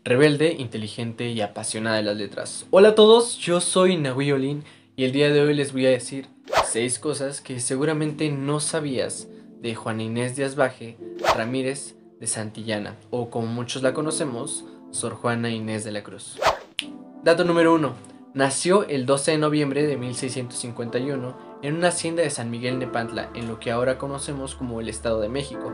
rebelde, inteligente y apasionada de las letras. Hola a todos, yo soy Nahui Olin y el día de hoy les voy a decir 6 cosas que seguramente no sabías de Juana Inés de Asbaje Ramírez de Santillana, o como muchos la conocemos, Sor Juana Inés de la Cruz. Dato número 1. Nació el 12 de noviembre de 1651 en una hacienda de San Miguel Nepantla, en lo que ahora conocemos como el Estado de México.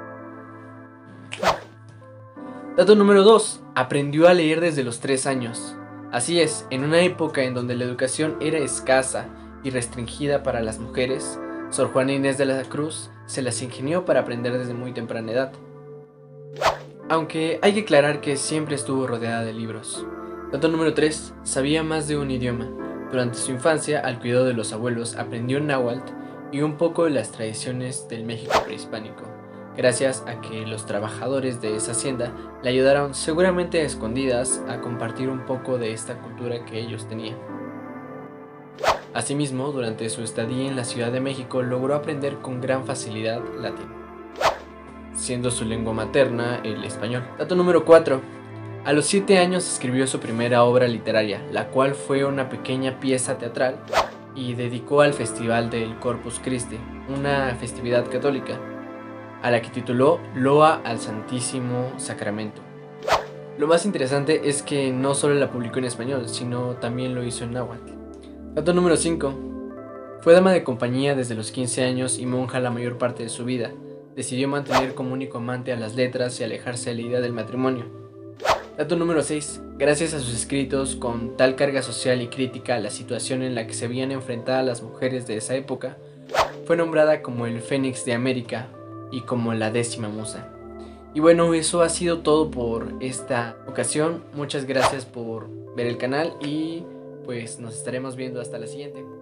Dato número 2. Aprendió a leer desde los 3 años. Así es, en una época en donde la educación era escasa y restringida para las mujeres, Sor Juana Inés de la Cruz se las ingenió para aprender desde muy temprana edad. Aunque hay que aclarar que siempre estuvo rodeada de libros. Dato número 3. Sabía más de un idioma. Durante su infancia, al cuidado de los abuelos, aprendió náhuatl y un poco de las tradiciones del México prehispánico, gracias a que los trabajadores de esa hacienda le ayudaron, seguramente a escondidas, a compartir un poco de esta cultura que ellos tenían. Asimismo, durante su estadía en la Ciudad de México, logró aprender con gran facilidad latín, siendo su lengua materna el español. Dato número 4. A los 7 años escribió su primera obra literaria, la cual fue una pequeña pieza teatral y dedicó al Festival del Corpus Christi, una festividad católica, a la que tituló Loa al Santísimo Sacramento. Lo más interesante es que no solo la publicó en español, sino también lo hizo en náhuatl. Dato número 5. Fue dama de compañía desde los 15 años y monja la mayor parte de su vida. Decidió mantener como único amante a las letras y alejarse de la idea del matrimonio. Dato número 6. Gracias a sus escritos con tal carga social y crítica a la situación en la que se veían enfrentadas las mujeres de esa época, fue nombrada como el Fénix de América y como la 10ª musa. Y bueno, eso ha sido todo por esta ocasión. Muchas gracias por ver el canal y pues nos estaremos viendo hasta la siguiente.